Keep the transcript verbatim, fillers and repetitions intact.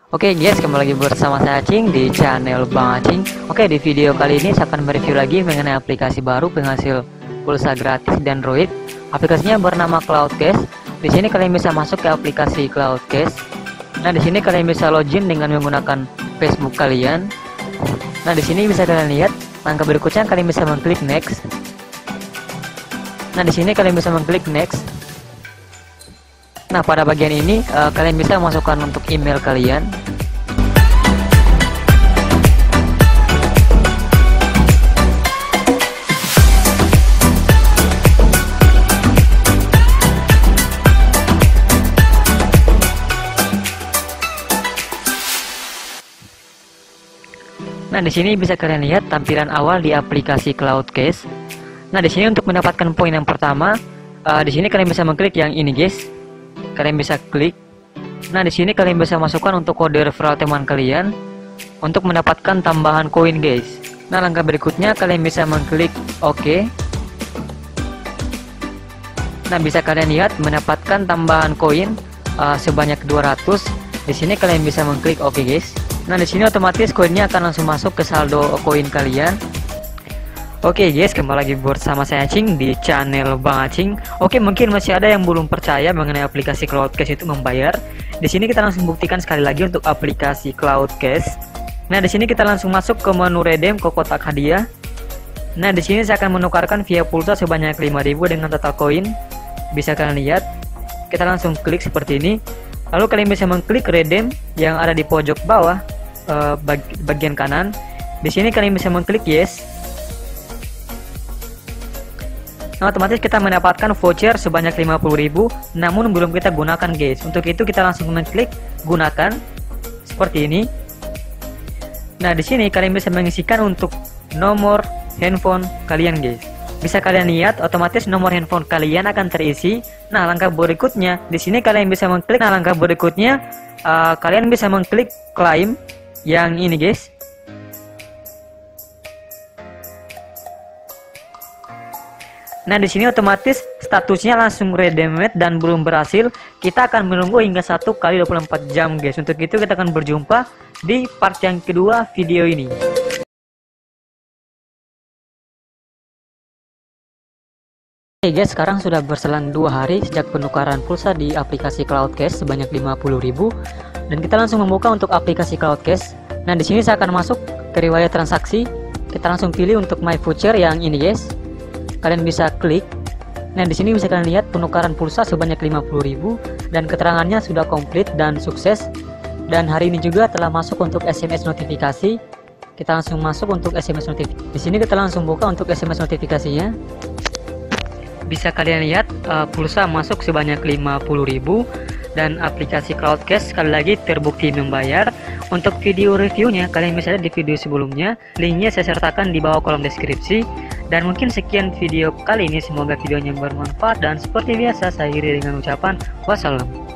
Oke guys, kembali lagi bersama saya Acing di channel Bang Acing. Oke, di video kali ini saya akan mereview lagi mengenai aplikasi baru penghasil pulsa gratis di Android. Aplikasinya bernama Cloudcash. Di sini kalian bisa masuk ke aplikasi Cloudcash. Nah, di sini kalian bisa login dengan menggunakan Facebook kalian. Nah, di sini bisa kalian lihat langkah berikutnya, kalian bisa mengklik next. Nah, di sini kalian bisa mengklik next. Nah, pada bagian ini uh, kalian bisa masukkan untuk email kalian. Nah, di sini bisa kalian lihat tampilan awal di aplikasi Cloudcash. Nah, di sini untuk mendapatkan poin yang pertama, uh, di sini kalian bisa mengklik yang ini, guys. Kalian bisa klik. Nah, di sini kalian bisa masukkan untuk kode referral teman kalian untuk mendapatkan tambahan koin, guys. Nah, langkah berikutnya kalian bisa mengklik OK. Nah, bisa kalian lihat mendapatkan tambahan koin uh, sebanyak dua ratus. Di sini kalian bisa mengklik OK, guys. Nah, di sini otomatis koinnya akan langsung masuk ke saldo koin kalian. Oke guys, kembali lagi bersama saya Acing di channel Bang Acing. Oke, mungkin masih ada yang belum percaya mengenai aplikasi Cloudcash itu membayar. Di sini kita langsung buktikan sekali lagi untuk aplikasi Cloudcash. Nah, di sini kita langsung masuk ke menu redeem ke kotak hadiah. Nah, di sini saya akan menukarkan via pulsa sebanyak lima ribu dengan total koin. Bisa kalian lihat. Kita langsung klik seperti ini. Lalu kalian bisa mengklik redeem yang ada di pojok bawah eh, bag bagian kanan. Di sini kalian bisa mengklik yes. Nah, otomatis kita mendapatkan voucher sebanyak lima puluh ribu, namun belum kita gunakan, guys. Untuk itu kita langsung mengklik gunakan seperti ini. Nah, di sini kalian bisa mengisikan untuk nomor handphone kalian, guys. Bisa kalian lihat otomatis nomor handphone kalian akan terisi. Nah, langkah berikutnya di sini kalian bisa mengklik. Nah, langkah berikutnya uh, kalian bisa mengklik claim yang ini, guys. Nah, di sini otomatis statusnya langsung redeemed dan belum berhasil. Kita akan menunggu hingga satu kali dua puluh empat jam, guys. Untuk itu kita akan berjumpa di part yang kedua video ini. Oke guys, sekarang sudah berselang dua hari sejak penukaran pulsa di aplikasi Cloudcash sebanyak lima puluh ribu, dan kita langsung membuka untuk aplikasi Cloudcash. Nah, di sini saya akan masuk ke riwayat transaksi. Kita langsung pilih untuk my voucher yang ini, guys. Kalian bisa klik. Nah, di sini bisa kalian lihat penukaran pulsa sebanyak lima puluh ribu dan keterangannya sudah komplit dan sukses. Dan hari ini juga telah masuk untuk S M S notifikasi. Kita langsung masuk untuk S M S notifikasi. Di sini kita langsung buka untuk S M S notifikasinya. Bisa kalian lihat uh, pulsa masuk sebanyak lima puluh ribu dan aplikasi Cloudcash sekali lagi terbukti membayar. Untuk video reviewnya kalian bisa lihat di video sebelumnya, linknya saya sertakan di bawah kolom deskripsi. Dan mungkin sekian video kali ini, semoga videonya bermanfaat dan seperti biasa saya akhiri dengan ucapan wassalam.